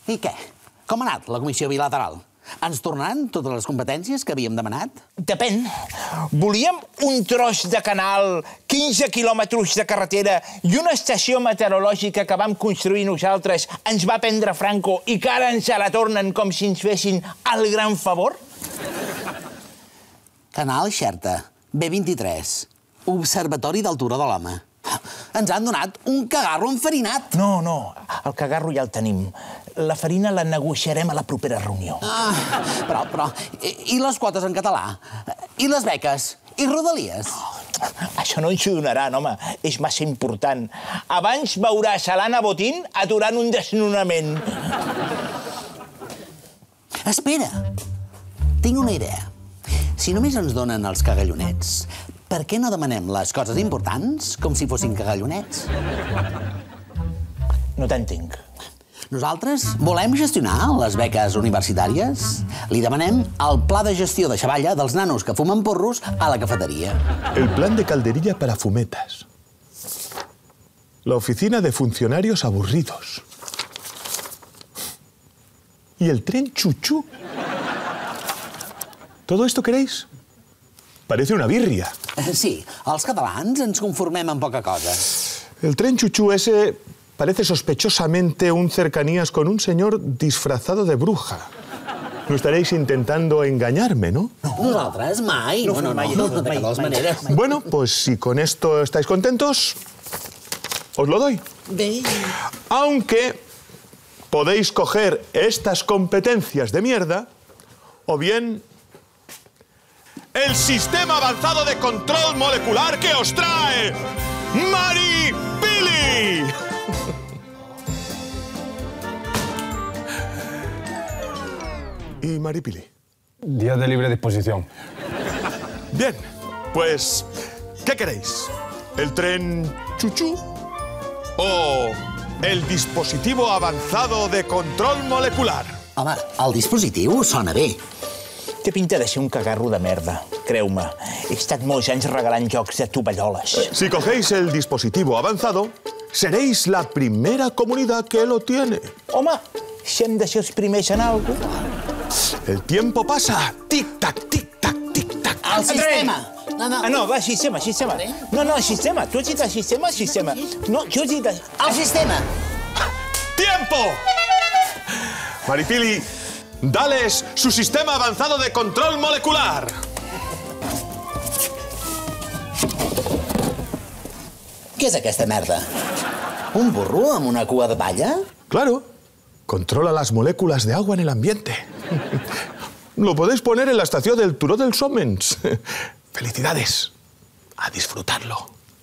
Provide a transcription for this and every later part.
I què? Com ha anat la comissió bilateral? Ens tornaran totes les competències que havíem demanat? Depèn. Volíem un tros de canal, 15 quilòmetres de carretera i una estació meteorològica que vam construir nosaltres, ens va prendre Franco i que ara ens la tornen com si ens fessin el gran favor? Canal Xerta, B23, Observatori del Turó de l'Home. Ens han donat un cagarro enfarinat. No, el cagarro ja el tenim. La farina la negociarem a la propera reunió. Però... I les quotes en català? I les beques? I rodalies? Això no ens ho donaran, home. És massa important. Abans veuràs a l'Anna Botín aturant un desnonament. Espera. Tinc una idea. Si només ens donen els cagallonets, per què no demanem les coses importants com si fossin cagallonets? No t'entenc. Nosaltres volem gestionar les beques universitàries. Li demanem el pla de gestió de xavalla dels nanos que fumen porros a la cafetería. El plan de calderilla para fumetas. La oficina de funcionarios aburridos. Y el tren chuchú. ¿Todo esto queréis? Parece una birria. Sí, els catalans ens conformem amb poca cosa. El tren chuchú ese parece sospechosamente un cercanías con un señor disfrazado de bruja. No estaréis intentando engañarme, ¿no? Nosaltres mai. No, de todas maneras. Bueno, pues si con esto estáis contentos, os lo doy. Bé. Aunque podéis coger estas competencias de mierda o bien el sistema avanzado de control molecular que os trae Maripili. ¿Y Maripili? Días de libre disposición. Bien, pues, ¿qué queréis? ¿El tren chuchú o el dispositivo avanzado de control molecular? Home, el dispositiu sona bé. Té pinta de ser un cagarro de merda, creu-me. He estat molts anys regalant jocs de tovalloles. Si cogéis el dispositivo avanzado, seréis la primera comunidad que lo tiene. Home, si hem de ser els primers en alguna cosa. El tiempo pasa. Tic-tac, tic-tac, tic-tac. El sistema. No, va, sistema. No, sistema. Tu has dit el sistema. No, jo he dit... El sistema. ¡Tiempo! Maripili, dales su sistema avanzado de control molecular. Què és aquesta merda? Un burro amb una cua de palla? Claro, controla las moléculas de agua en el ambiente. Lo podéis poner en la estación del Turó dels Hòmens. ¡Felicidades! A disfrutarlo.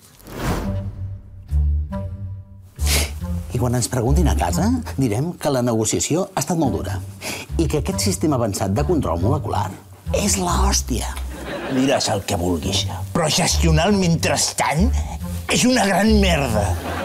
I quan ens preguntin a casa, direm que la negociació ha estat molt dura i que aquest sistema avançat de control molecular és l'hòstia. Diràs el que vulguis, però gestionar el mentrestant és una gran merda.